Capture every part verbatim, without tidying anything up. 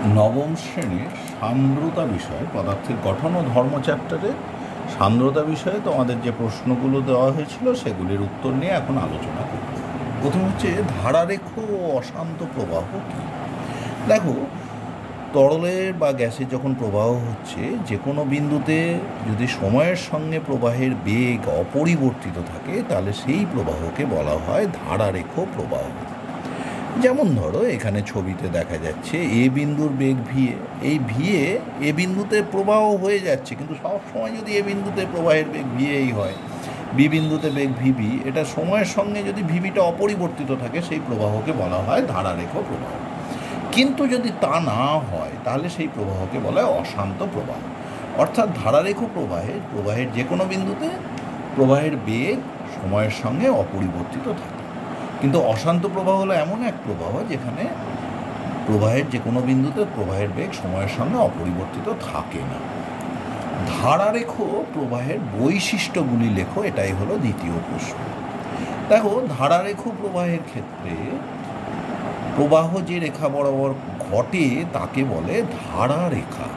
নবম শ্রেণীর সান্দ্রতা বিষয় পদার্থের গঠন ও ধর্ম চ্যাপ্টারে সান্দ্রতা বিষয়ে তোমাদের যে প্রশ্নগুলো দেওয়া হয়েছিল সেগুলির উত্তর নিয়ে এখন আলোচনা করব। প্রথম হচ্ছে ধারারেখ ও অশান্ত প্রবাহ কী। দেখো, তরলের বা গ্যাসের যখন প্রবাহ হচ্ছে যে কোনো বিন্দুতে যদি সময়ের সঙ্গে প্রবাহের বেগ অপরিবর্তিত থাকে তাহলে সেই প্রবাহকে বলা হয় ধারারেখ প্রবাহ। যেমন ধরো এখানে ছবিতে দেখা যাচ্ছে এ বিন্দুর বেগ ভিএ, এই ভিএ এ বিন্দুতে প্রবাহ হয়ে যাচ্ছে, কিন্তু সব সময় যদি এ বিন্দুতে প্রবাহের বেগ ভিএই হয়, বি বিন্দুতে বেগ ভিবি, এটা সময়ের সঙ্গে যদি ভিবিটা অপরিবর্তিত থাকে সেই প্রবাহকে বলা হয় ধারারেখ প্রবাহ। কিন্তু যদি তা না হয় তাহলে সেই প্রবাহকে বলা হয় অশান্ত প্রবাহ। অর্থাৎ ধারারেখ প্রবাহের প্রবাহের যে কোনো বিন্দুতে প্রবাহের বেগ সময়ের সঙ্গে অপরিবর্তিত থাকে। কিন্তু অশান্ত প্রবাহ হলো এমন এক প্রবাহ যেখানে প্রবাহের যে কোনো বিন্দুতে প্রবাহের বেগ সময়ের সঙ্গে অপরিবর্তিত থাকে না। ধারারেখ প্রবাহের বৈশিষ্ট্যগুলি লেখো, এটাই হলো দ্বিতীয় প্রশ্ন। দেখো, ধারারেখ প্রবাহের ক্ষেত্রে প্রবাহ যে রেখা বরাবর ঘটে তাকে বলে ধারারেখা।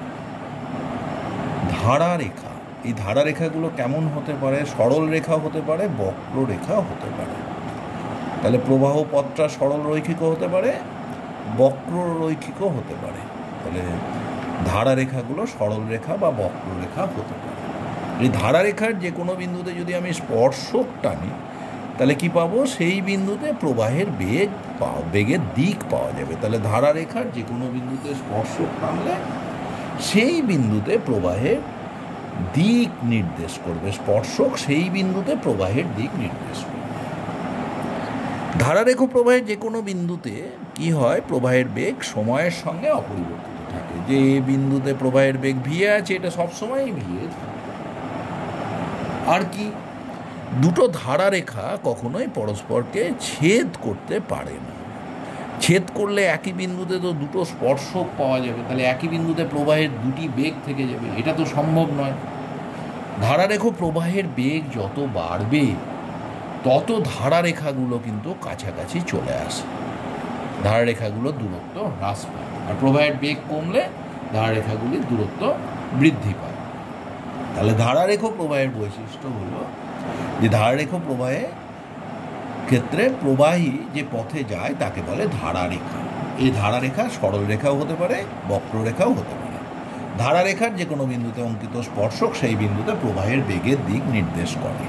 ধারারেখা এই ধারারেখাগুলো কেমন হতে পারে? সরল রেখা হতে পারে, বক্ররেখা হতে পারে। তাহলে প্রবাহ পথটা সরল রৈখিকও হতে পারে, বক্র রৈখিকও হতে পারে। তাহলে ধারারেখাগুলো সরল রেখা বা বক্ররেখা হতে পারে। এই ধারারেখার যে কোনো বিন্দুতে যদি আমি স্পর্শক টানি তাহলে কি পাবো? সেই বিন্দুতে প্রবাহের বেগ পাওয়া বেগের দিক পাওয়া যাবে। তাহলে ধারারেখার যে কোনো বিন্দুতে স্পর্শক টানলে সেই বিন্দুতে প্রবাহের দিক নির্দেশ করবে, স্পর্শক সেই বিন্দুতে প্রবাহের দিক নির্দেশ করবে। ধারারেখ প্রবাহের যে কোনো বিন্দুতে কি হয়? প্রবাহের বেগ সময়ের সঙ্গে অপরিবর্তিত থাকে। যে বিন্দুতে প্রবাহের বেগ ভিএ আছে এটা সবসময়ই ভিএ থাকে। আর কি, দুটো ধারারেখা কখনোই পরস্পরকে ছেদ করতে পারে না। ছেদ করলে একই বিন্দুতে তো দুটো স্পর্শক পাওয়া যাবে, তাহলে একই বিন্দুতে প্রবাহের দুটি বেগ থেকে যাবে, এটা তো সম্ভব নয়। ধারারেখ প্রবাহের বেগ যত বাড়বে তত ধারারেখাগুলো কিন্তু কাছাকাছি চলে আসে, ধারারেখাগুলোর দূরত্ব হ্রাস পায়। আর প্রবাহের বেগ কমলে ধারারেখাগুলির দূরত্ব বৃদ্ধি পায়। তাহলে ধারারেখ প্রবাহের বৈশিষ্ট্য হলো যে ধারারেখ প্রবাহের ক্ষেত্রে প্রবাহী যে পথে যায় তাকে বলে ধারারেখা। এই ধারারেখা সরল রেখাও হতে পারে, বক্ররেখাও হতে পারে। ধারারেখার যে কোনো বিন্দুতে অঙ্কিত স্পর্শক সেই বিন্দুতে প্রবাহের বেগের দিক নির্দেশ করে।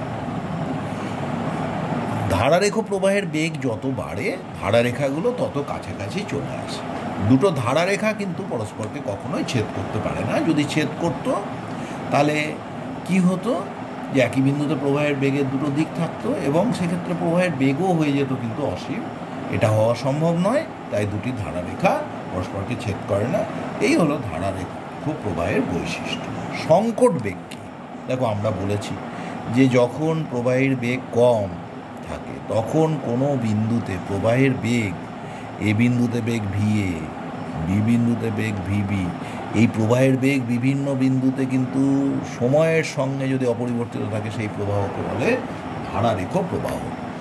ধারারেখ প্রবাহের বেগ যত বাড়ে ধারারেখাগুলো তত কাছাকাছি চলে আসে। দুটো ধারারেখা কিন্তু পরস্পরকে কখনোই ছেদ করতে পারে না। যদি ছেদ করত তাহলে কি হতো? যে একই বিন্দুতে প্রবাহের বেগের দুটো দিক থাকতো এবং সেক্ষেত্রে প্রবাহের বেগও হয়ে যেত কিন্তু অসীম। এটা হওয়া সম্ভব নয়, তাই দুটি ধারারেখা পরস্পরকে ছেদ করে না। এই হলো ধারারেখ প্রবাহের বৈশিষ্ট্য। সংকট বেগ কী? দেখো, আমরা বলেছি যে যখন প্রবাহের বেগ কম থাকে তখন কোনো বিন্দুতে প্রবাহের বেগ এ বিন্দুতে বেগ ভিএ, বি বিন্দুতে বেগ ভিবি, এই প্রবাহের বেগ বিভিন্ন বিন্দুতে কিন্তু সময়ের সঙ্গে যদি অপরিবর্তিত থাকে সেই প্রবাহকে বলে ধারারেখ প্রবাহ।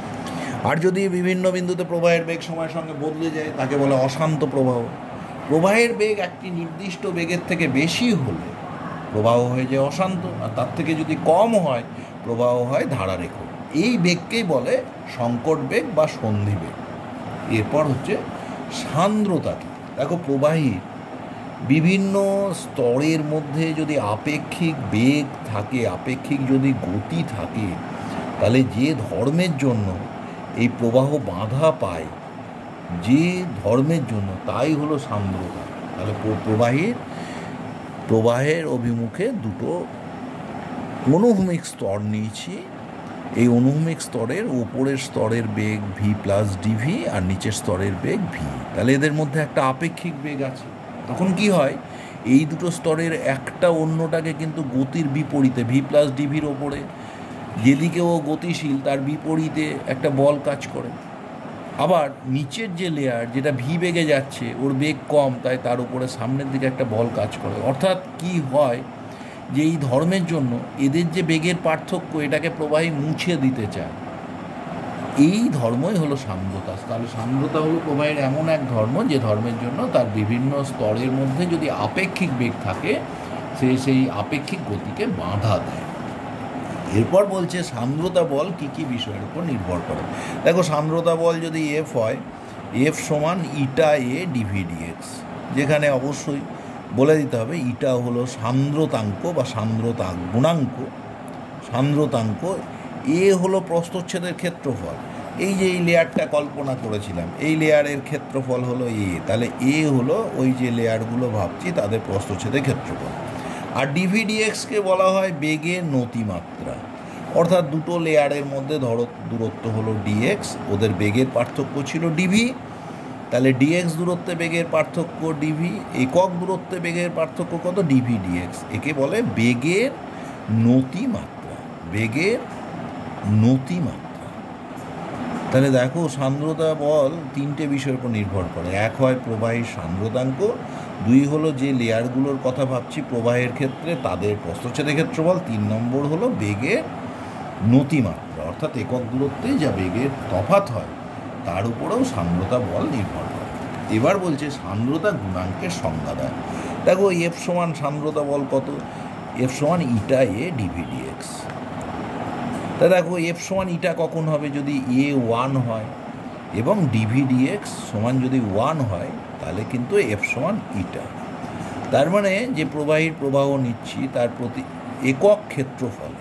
আর যদি বিভিন্ন বিন্দুতে প্রবাহের বেগ সময়ের সঙ্গে বদলে যায় তাকে বলে অশান্ত প্রবাহ। প্রবাহের বেগ একটি নির্দিষ্ট বেগের থেকে বেশি হলে প্রবাহ হয়ে যায় অশান্ত, আর তার থেকে যদি কম হয় প্রবাহ হয় ধারারেখ। এই বেগকেই বলে সংকট বেগ বা সন্ধি বেগ। এরপর হচ্ছে সান্দ্রতা কী? দেখো, প্রবাহীর বিভিন্ন স্তরের মধ্যে যদি আপেক্ষিক বেগ থাকে, আপেক্ষিক যদি গতি থাকে, তাহলে যে ধর্মের জন্য এই প্রবাহ বাধা পায়, যে ধর্মের জন্য, তাই হলো সান্দ্রতা। তাহলে প্রবাহীর প্রবাহের অভিমুখে দুটো অনুভূমিক স্তর নিয়েছি। এই অনুভূমিক স্তরের উপরের স্তরের বেগ ভি প্লাস ডিভি আর নিচের স্তরের বেগ ভি। তাহলে এদের মধ্যে একটা আপেক্ষিক বেগ আছে। তখন কি হয়? এই দুটো স্তরের একটা অন্যটাকে কিন্তু গতির বিপরীতে ভি প্লাস ডিভির ওপরে যেদিকে ও গতিশীল তার বিপরীতে একটা বল কাজ করে। আবার নিচের যে লেয়ার যেটা ভি বেগে যাচ্ছে ওর বেগ কম, তাই তার উপরে সামনের দিকে একটা বল কাজ করে। অর্থাৎ কি হয়? যে এই ধর্মের জন্য এদের যে বেগের পার্থক্য এটাকে প্রবাহী মুছে দিতে চায়। এই ধর্মই হলো সান্দ্রতা। তাহলে সান্দ্রতা হলো প্রবাহের এমন এক ধর্ম যে ধর্মের জন্য তার বিভিন্ন স্তরের মধ্যে যদি আপেক্ষিক বেগ থাকে সে সেই আপেক্ষিক গতিকে বাধা দেয়। এরপর বলছে সান্দ্রতা বল কী কী বিষয়ের উপর নির্ভর করে। দেখো, সান্দ্রতা বল যদি এফ হয়, এফ সমান ইটা এ ডিভি ডিএক্স, যেখানে অবশ্যই বলে দিতে হবে ইটা হলো সান্দ্রতাঙ্ক বা সান্দ্রতা গুণাঙ্ক, সান্দ্রতাঙ্ক, এ হলো প্রস্থচ্ছেদের ক্ষেত্রফল। এই যে এই লেয়ারটা কল্পনা করেছিলাম, এই লেয়ারের ক্ষেত্রফল হলো এ, তাহলে এ হলো ওই যে লেয়ারগুলো ভাবছি তাদের প্রস্থচ্ছেদের ক্ষেত্রফল। আর ডিভি ডিএক্সকে বলা হয় বেগের নতিমাত্রা, অর্থাৎ দুটো লেয়ারের মধ্যে ধরো দূরত্ব হলো ডিএক্স, ওদের বেগের পার্থক্য ছিল ডিভি, তাহলে ডিএক্স দূরত্বে বেগের পার্থক্য ডিভি, একক দূরত্বে বেগের পার্থক্য কত, ডিভি ডিএক্স। একে বলে বেগের নতিমাত্রা, বেগের নতিমাত্রা। তাহলে দেখো, সান্দ্রতা বল তিনটে বিষয়ের উপর নির্ভর করে। এক হয় প্রবাহের সান্দ্রতাঙ্ক, দুই হলো যে লেয়ারগুলোর কথা ভাবছি প্রবাহের ক্ষেত্রে তাদের প্রস্থচ্ছেদের ক্ষেত্রফল, তিন নম্বর হলো বেগের নতিমাত্রা, অর্থাৎ একক দূরত্বে যা বেগের তফাৎ হয় তার উপরেও সান্দ্রতা বল নির্ভর করে। এবার বলছে সান্দ্রতা গুণাঙ্কের সংজ্ঞা দেয়। দেখো, এফ সমান সান্দ্রতা বল কত, এফ সমান ইটা এ ডিভি ডিএক্স। তা দেখো, এফ সমান ইটা কখন হবে, যদি এ ওয়ান হয় এবং ডিভি ডিএক্স সমান যদি ওয়ান হয়, তাহলে কিন্তু এফ সমান ইটা। তার মানে যে প্রবাহীর প্রবাহ নিচ্ছি তার প্রতি একক ক্ষেত্রফল,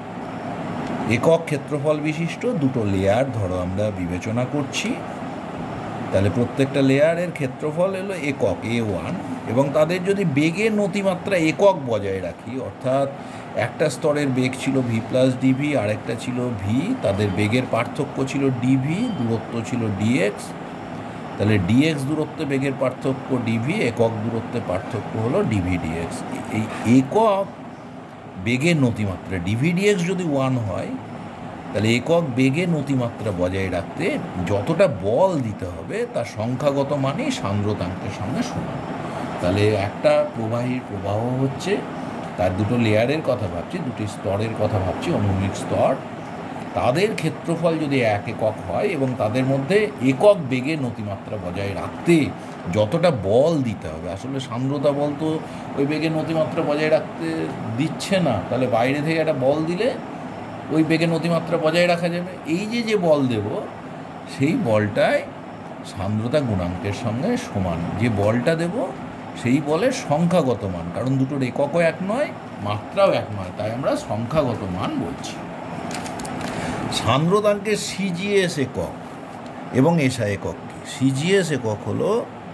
একক ক্ষেত্রফল বিশিষ্ট দুটো লেয়ার ধরো আমরা বিবেচনা করছি, তাহলে প্রত্যেকটা লেয়ারের ক্ষেত্রফল এলো একক এ ওয়ান, এবং তাদের যদি বেগের নতিমাত্রা একক বজায় রাখি, অর্থাৎ একটা স্তরের বেগ ছিল ভি প্লাস ডিভি, আরেকটা ছিল ভি, তাদের বেগের পার্থক্য ছিল ডিভি, দূরত্ব ছিল ডিএক্স, তাহলে ডিএক্স দূরত্বে বেগের পার্থক্য ডিভি, একক দূরত্বে পার্থক্য হলো ডিভি ডিএক্স। এই একক বেগের নতিমাত্রা ডিভি ডিএক্স যদি ওয়ান হয়, তাহলে একক বেগের নতিমাত্রা বজায় রাখতে যতটা বল দিতে হবে তার সংখ্যাগত মানেই সান্দ্রতাঙ্কের সঙ্গে সমান। তাহলে একটা প্রবাহীর প্রবাহ হচ্ছে, তার দুটো লেয়ারের কথা ভাবছি, দুটি স্তরের কথা ভাবছি, অনুভূমিক স্তর, তাদের ক্ষেত্রফল যদি এক একক হয় এবং তাদের মধ্যে একক বেগের নতিমাত্রা বজায় রাখতে যতটা বল দিতে হবে, আসলে সান্দ্রতা বল তো ওই বেগের নতিমাত্রা বজায় রাখতে দিচ্ছে না, তাহলে বাইরে থেকে একটা বল দিলে ওই বেগের নতিমাত্রা বজায় রাখা যাবে। এই যে যে বল দেব সেই বলটাই সান্দ্রতা গুণাঙ্কের সঙ্গে সমান। যে বলটা দেব সেই বলের সংখ্যাগত মান, কারণ দুটোর এককও এক নয়, মাত্রাও এক নয়, তাই আমরা সংখ্যাগত মান বলছি। সান্দ্রতাঙ্কের সিজিএস একক এবং এসআই একক কি? সিজিএস একক হলো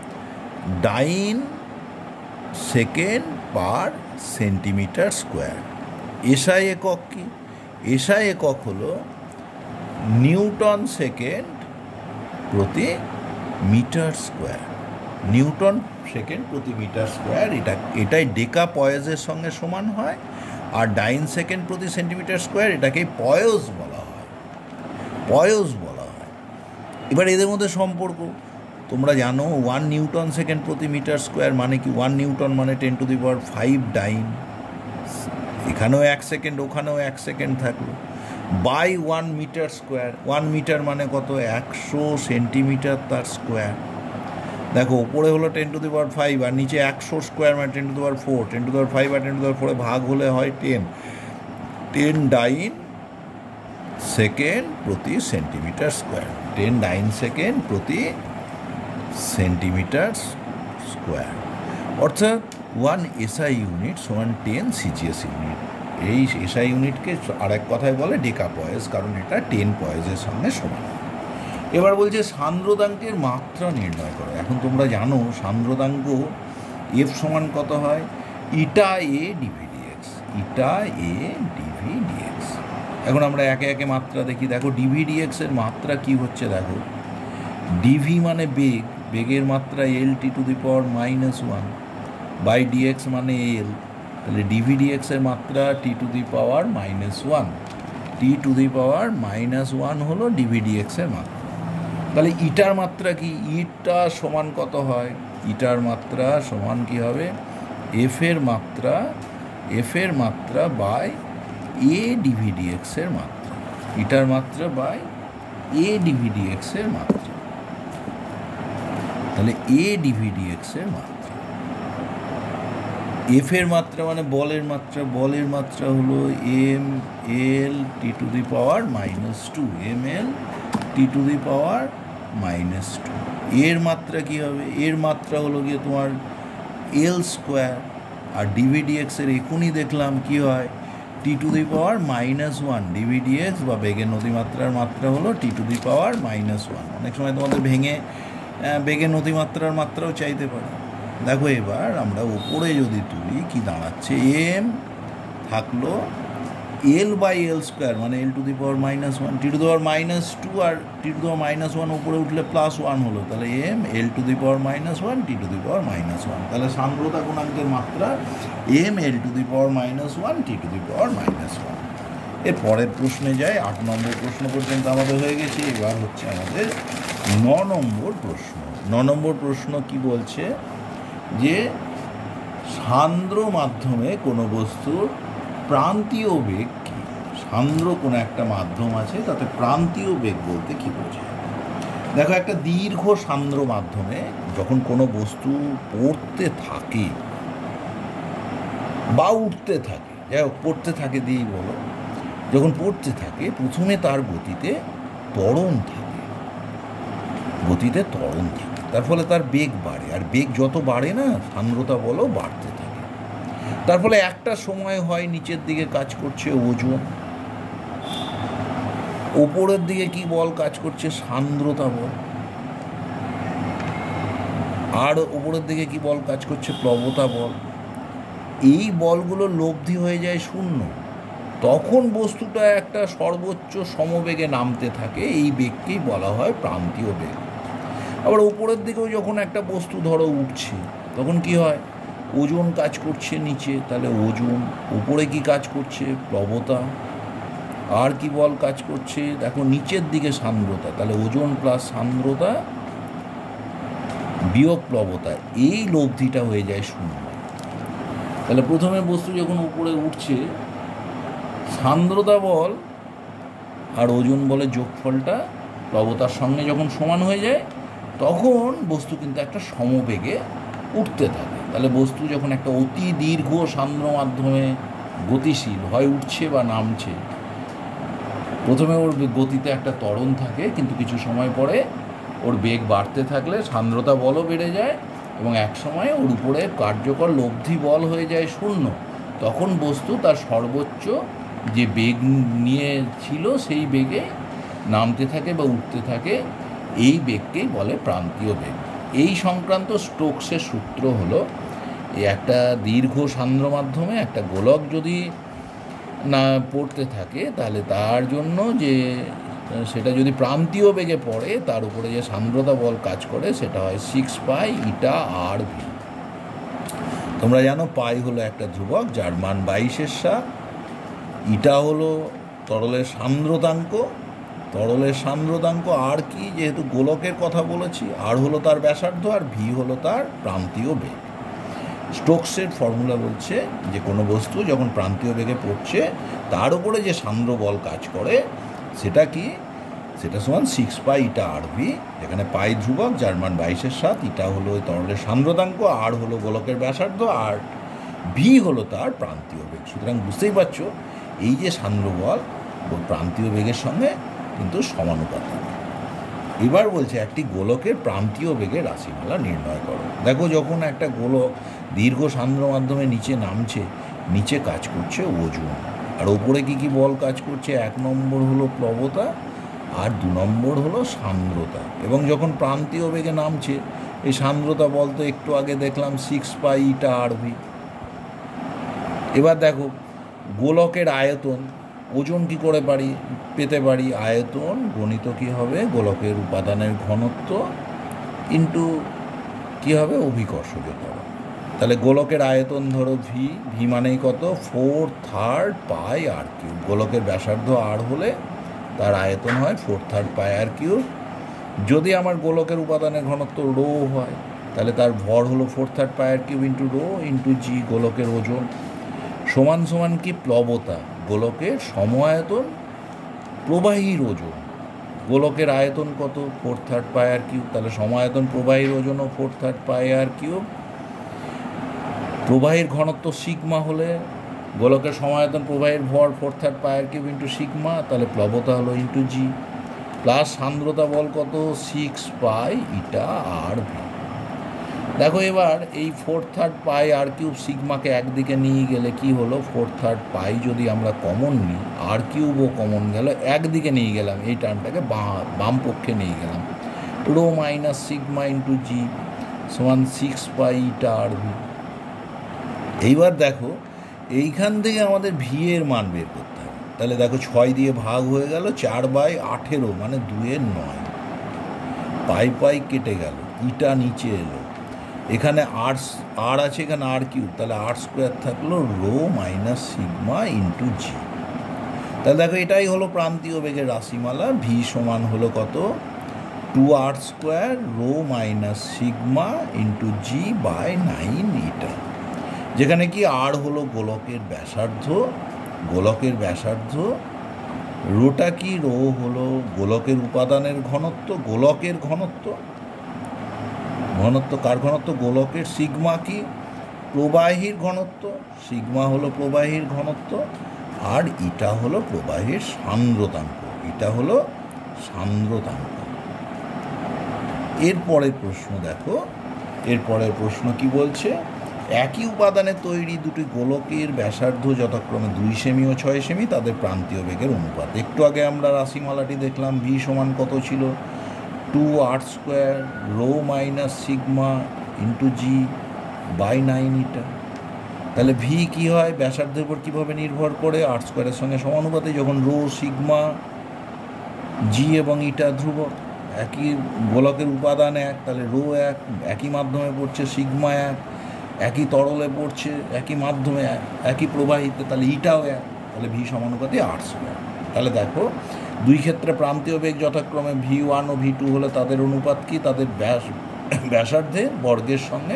dyne second per centimetre square. SI একক কি? এসআই একক হলো নিউটন সেকেন্ড প্রতি মিটার স্কোয়ার। নিউটন সেকেন্ড প্রতি মিটার স্কোয়ার, এটা এটাই ডেকা পয়েজের সঙ্গে সমান হয়। আর ডাইন সেকেন্ড প্রতি সেন্টিমিটার স্কোয়ার এটাকে পয়েজ বলা হয়, পয়েজ বলা হয়। এবার এদের মধ্যে সম্পর্ক তোমরা জানো, ওয়ান নিউটন সেকেন্ড প্রতি মিটার স্কোয়ার মানে কি? ওয়ান নিউটন মানে ten to the power five dyne, এখানেও এক সেকেন্ড ওখানেও এক সেকেন্ড থাকলো, by one metre square. One metre মানে কত? একশো সেন্টিমিটার তার স্কোয়ার। দেখো, ওপরে হলো ten to the power five আর নিচে একশো স্কোয়ার মানে ten to the power four. Ten to the power five আর টেন টু দি পাওয়ার ফোরে ভাগ হলে হয় টেন। টেন ডাইন সেকেন্ড প্রতি centimetre square, ten dyne second প্রতি সেন্টিমিটার স্কোয়ার, অর্থাৎ ওয়ান এসআই ইউনিট সমান টেন সিজিএস ইউনিট। এই এসআই ইউনিটকে আরেক কথায় বলে ডেকা পয়েজ, কারণ এটা টেন পয়েজের সঙ্গে সমান। এবার বলছে সান্দ্রতাঙ্কের মাত্রা নির্ণয় করো। এখন তোমরা জানো সান্দ্রতাঙ্ক এফ সমান কত হয়? Eta A D V D X, eta A D V D X. এখন আমরা একে একে মাত্রা দেখি। দেখো, ডিভি ডিএক্সের মাত্রা কি হচ্ছে? দেখো, ডিভি মানে বেগ, বেগের মাত্রা L T to the power minus one by D X মানে এল, তাহলে ডিভি ডিএক্সের মাত্রা T to the power minus one, T to the power minus one হলো ডিভি ডিএক্সের মাত্রা। তাহলে ইটার মাত্রা কি? ইটা সমান কত হয়? ইটার মাত্রা সমান কি হবে? এফের মাত্রা, এফের মাত্রা বাই এ ডিভি ডিএক্সের মাত্রা, ইটার মাত্রা বাই এ ডিভি ডিএক্স এর মাত্রা। তাহলে এ ডিভি ডিএক্স এর মাত্রা, এফ এর মাত্রা মানে বলের মাত্রা, বলের মাত্রা হলো M L T to the power minus two, M L T to the power minus two. এর মাত্রা কী হবে? এর মাত্রা হলো গিয়ে তোমার এল স্কোয়ার, আর ডিভি ডিএক্স এর এখনই দেখলাম কি হয়, T to the power minus one. D V D X বা বেগের নতিমাত্রার মাত্রা হলো T to the power minus one. অনেক সময় তোমাদের ভেঙে বেগের নতিমাত্রার মাত্রাও চাইতে পারে। দেখো এবার আমরা উপরে যদি তুলি কি দাঁড়াচ্ছে, এম থাকলো এল বাই এল স্কোয়ার মানে L to the power minus one, T to the power minus two, আর T to the power minus one উপরে উঠলে প্লাস ওয়ান হলো, তাহলে M L to the power minus one T to the power minus one. তাহলে সান্দ্রতা গুণাঙ্কের মাত্রা M L to the power minus one T to the power minus one. এর পরের প্রশ্নে যায়, আট নম্বর প্রশ্ন পর্যন্ত আমাদের হয়ে গেছে। এবার হচ্ছে আমাদের ন নম্বর প্রশ্ন। ন নম্বর প্রশ্ন কি বলছে যে সান্দ্র মাধ্যমে কোনো বস্তুর প্রান্তীয় বেগ কি? সান্দ্র কোনো একটা মাধ্যম আছে, তাতে প্রান্তীয় বেগ বলতে কি বোঝায়? দেখো, একটা দীর্ঘ সান্দ্র মাধ্যমে যখন কোনো বস্তু পড়তে থাকে বা উঠতে থাকে, যাই হোক পড়তে থাকে দিয়েই বলো, যখন পড়তে থাকে প্রথমে তার গতিতে ত্বরণ থাকে, গতিতে ত্বরণ থাকে, তার ফলে তার বেগ বাড়ে, আর বেগ যত বাড়ে না সান্দ্রতা বলও বাড়তে থাকে। তার ফলে একটা সময় হয় নিচের দিকে কাজ করছে ওজন, ওপরের দিকে কি বল কাজ করছে? সান্দ্রতা বল। আর ওপরের দিকে কি বল কাজ করছে? প্লবতা বল। এই বলগুলো লব্ধি হয়ে যায় শূন্য, তখন বস্তুটা একটা সর্বোচ্চ সমবেগে নামতে থাকে, এই বেগকেই বলা হয় প্রান্তীয় বেগ। আবার উপরের দিকেও যখন একটা বস্তু ধরো উঠছে, তখন কি হয়? ওজন কাজ করছে নিচে, তাহলে ওজন। উপরে কি কাজ করছে? প্লবতা। আর কি বল কাজ করছে? দেখো নিচের দিকে সান্দ্রতা, তাহলে ওজন প্লাস সান্দ্রতা বিয়োগ প্লবতা, এই লব্ধিটা হয়ে যায় শূন্য। তাহলে প্রথমে বস্তু যখন উপরে উঠছে, সান্দ্রতা বল আর ওজন বলের যোগফলটা প্লবতার সঙ্গে যখন সমান হয়ে যায়, তখন বস্তু কিন্তু একটা সমবেগে উঠতে থাকে। তাহলে বস্তু যখন একটা অতি দীর্ঘ সান্দ্র মাধ্যমে গতিশীল হয়, উঠছে বা নামছে, প্রথমে ওর গতিতে একটা ত্বরণ থাকে, কিন্তু কিছু সময় পরে ওর বেগ বাড়তে থাকলে সান্দ্রতা বলও বেড়ে যায়, এবং এক সময় ওর উপরে কার্যকর লব্ধি বল হয়ে যায় শূন্য। তখন বস্তু তার সর্বোচ্চ যে বেগ নিয়ে ছিল সেই বেগে নামতে থাকে বা উঠতে থাকে, এই বেগকেই বলে প্রান্তীয় বেগ। এই সংক্রান্ত স্টোকসের সূত্র হলো, এই একটা দীর্ঘ সান্দ্র মাধ্যমে একটা গোলক যদি না পড়তে থাকে, তাহলে তার জন্য যে সেটা যদি প্রান্তীয় বেগে পড়ে, তার উপরে যে সান্দ্রতা বল কাজ করে সেটা হয় six pi eta R V. তোমরা জানো পাই হলো একটা ধ্রুবক যার মান বাইশের সাত, ইটা হলো তরলের সান্দ্রতাঙ্ক, তরলের সান্দ্রতাঙ্ক, আর কি যেহেতু গোলকের কথা বলেছি, আর হলো তার ব্যাসার্ধ, আর ভি হলো তার প্রান্তীয় বেগ। স্টোকসের ফর্মুলা বলছে যে কোনো বস্তু যখন প্রান্তীয় বেগে পড়ছে, তার উপরে যে সান্দ্র বল কাজ করে সেটা কি? সেটা সমান six pi eta R V, যেখানে পাই ধ্রুবক যার মান বাইশের সাত, ইটা হলো ওই তরলের সান্দ্রতাঙ্ক, আর হলো গোলকের ব্যাসার্ধ, আর ভি হলো তার প্রান্তীয় বেগ। সুতরাং বুঝতেই পারছো এই যে সান্দ্র বল ওই প্রান্তীয় বেগের সঙ্গে কিন্তু সমানুপাতিক। এবার বলছে একটি গোলকের প্রান্তীয় বেগের রাশিমালা নির্ণয় করো। দেখো, যখন একটা গোলক দীর্ঘ সান্দ্র মাধ্যমে নিচে নামছে, নিচে কাজ করছে ওজন, আর ওপরে কী কী বল কাজ করছে? এক নম্বর হলো প্লবতা, আর দু নম্বর হলো সান্দ্রতা। এবং যখন প্রান্তীয় বেগে নামছে, এই সান্দ্রতা বল তো একটু আগে দেখলাম six pi eta R V. এবার দেখো গোলকের আয়তন, ওজন কি করে পারি পেতে পারি? আয়তন গণিত কী হবে? গোলকের উপাদানের ঘনত্ব ইন্টু কী হবে? অভিকর্ষজ ত্বরণ। তাহলে গোলকের আয়তন ধরো ভি, ভি মানেই কত? Four third pi R cube. গোলকের ব্যাসার্ধ আর হলে তার আয়তন হয় four third pi R cube. যদি আমার গোলকের উপাদানের ঘনত্ব রো হয়, তাহলে তার ভর হলো four third pi R cube into rho into G, গোলকের ওজন, সমান সমান কি? প্লবতা, গোলকের সম আয়তন প্রবাহীর ওজন, গোলকের আয়তন কত? Four third pi R cube. তাহলে সমায়তন প্রবাহীর ওজনও four third pi R cube. প্রবাহীর ঘনত্ব সিগমা হলে গোলকের সমায়তন প্রবাহীর ভর four third pi R cube into sigma, তাহলে প্লবতা হলো ইন্টু জি, প্লাস সান্দ্রতা বল কত? Six pi eta R V. দেখো এবার এই four third pi R cube সিগমাকে একদিকে নিয়ে গেলে কি হলো? ফোর থার্ড পাই যদি আমরা কমন নিই, আর কিউবও কমন গেল, একদিকে নিয়ে গেলাম, এই টার্মটাকে বাম পক্ষে নিয়ে গেলাম, rho minus sigma into G সমান six pi eta R V. এইবার দেখো এইখান থেকে আমাদের ভি এর মান বের করতে হবে। তাহলে দেখো ছয় দিয়ে ভাগ হয়ে গেল, চার বাই আঠেরো মানে দুয়ের নয়, পাই পাই কেটে গেল, ইটা নিচে এলো, এখানে আর আর আছে, এখানে আর কিউব, তাহলে আর স্কোয়ার থাকলো rho minus sigma into G. তাহলে দেখো এটাই হলো প্রান্তীয় বেগের রাশিমালা। ভি সমান হলো কত? Two R square rho minus sigma into G by nine eta, যেখানে কি আর হলো গোলকের ব্যাসার্ধ, গোলকের ব্যাসার্ধ, রোটা কি? রো হলো গোলকের উপাদানের ঘনত্ব, গোলকের ঘনত্ব, ঘনত্ব কার ঘনত্ব? গোলকের। সিগমা কি? প্রবাহীর ঘনত্ব, সিগমা হলো প্রবাহীর ঘনত্ব, আর ইটা হলো প্রবাহীর সান্দ্রতাঙ্ক, ইটা হলো সান্দ্রতাঙ্ক। এরপরের প্রশ্ন দেখো, এরপরের প্রশ্ন কি বলছে? একই উপাদানে তৈরি দুটি গোলকের ব্যাসার্ধ যথাক্রমে দুই সেমি ও ছয় সেমি, তাদের প্রান্তীয় বেগের অনুপাত। একটু আগে আমরা রাশিমালাটি দেখলাম, ভি সমান কত ছিল? Two R square rho minus sigma into G by nine eta. তাহলে ভি কী হয়? ব্যাসার্ধের উপর কীভাবে নির্ভর করে? আর স্কোয়ারের সঙ্গে সমানুপাতে, যখন রো সিগমা জি এবং ইটা ধ্রুবক, একই গোলকের উপাদান এক, তাহলে রো এক, একই মাধ্যমে পড়ছে, সিগমা এক, একই তরলে পড়ছে, একই মাধ্যমে, একই প্রবাহিতে, তাহলে ইটাও এক, তাহলে ভি সমানুপাতে আর স্কোয়ার। তাহলে দেখো দুই ক্ষেত্রে প্রান্তীয় বেগ যথাক্রমে ভি ওয়ান ও ভি টু হলে তাদের অনুপাত কি? তাদের ব্যাস ব্যাসার্ধের বর্গের সঙ্গে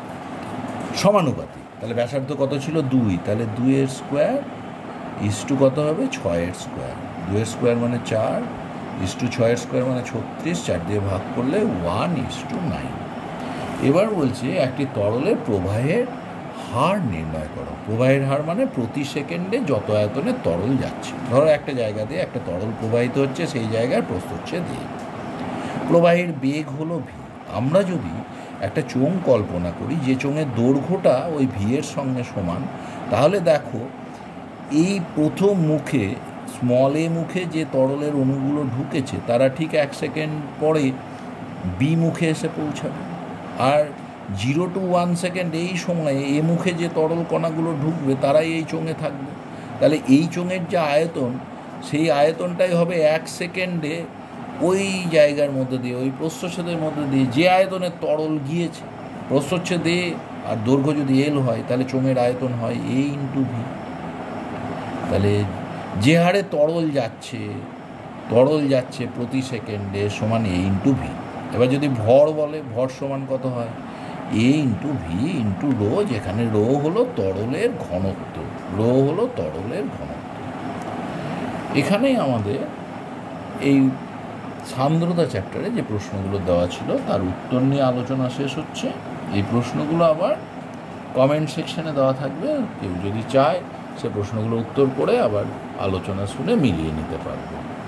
সমানুপাতিক। তাহলে ব্যাসার্ধ কত ছিল? দুই, তাহলে দুইয়ের স্কোয়ার ইস টু কত হবে? ছয়ের স্কোয়ার। দুইয়ের স্কোয়ার মানে চার, ইস টু ছয়ের স্কোয়ার মানে ছত্রিশ, চার দিয়ে ভাগ করলে ওয়ান ইস টু নাইন। এবার বলছে একটি তরলের প্রবাহের হার নির্ণয় করো। প্রবাহের হার মানে প্রতি সেকেন্ডে যত আয়তনে তরল যাচ্ছে। ধরো একটা জায়গা দিয়ে একটা তরল প্রবাহিত হচ্ছে, সেই জায়গার প্রস্থচ্ছেদ দিয়ে প্রবাহের বেগ হলো ভি। আমরা যদি একটা চোঙ কল্পনা করি, যে চোঙের দৈর্ঘ্যটা ওই ভি এর সঙ্গে সমান, তাহলে দেখো এই প্রথম মুখে স্মল এ মুখে যে তরলের অণুগুলো ঢুকেছে, তারা ঠিক এক সেকেন্ড পরে বি মুখে এসে পৌঁছাবে, আর জিরো টু ওয়ান সেকেন্ড এই সময়ে এ মুখে যে তরল কণাগুলো ঢুকবে তারাই এই চোঙে থাকবে। তাহলে এই চোঙের যে আয়তন, সেই আয়তনটাই হবে এক সেকেন্ডে ওই জায়গার মধ্যে দিয়ে, ওই প্রস্থচ্ছেদের মধ্যে দিয়ে যে আয়তনের তরল গিয়েছে, প্রস্থচ্ছেদে আর দৈর্ঘ্য যদি এল হয়, তাহলে চোঙের আয়তন হয় এ ইন্টু ভি। তাহলে যে হারে তরল যাচ্ছে, তরল যাচ্ছে প্রতি সেকেন্ডে সমান এ ইন্টু ভি। এবার যদি ভর বলে, ভর সমান কত হয়? A into V into rho, যেখানে রো হলো তরলের ঘনত্ব, রো হলো তরলের ঘনত্ব। এখানেই আমাদের এই সান্দ্রতা চ্যাপ্টারে যে প্রশ্নগুলো দেওয়া ছিল তার উত্তর নিয়ে আলোচনা শেষ হচ্ছে। এই প্রশ্নগুলো আবার কমেন্ট সেকশানে দেওয়া থাকবে, কেউ যদি চায় সে প্রশ্নগুলো উত্তর করে আবার আলোচনা শুনে মিলিয়ে নিতে পারবে।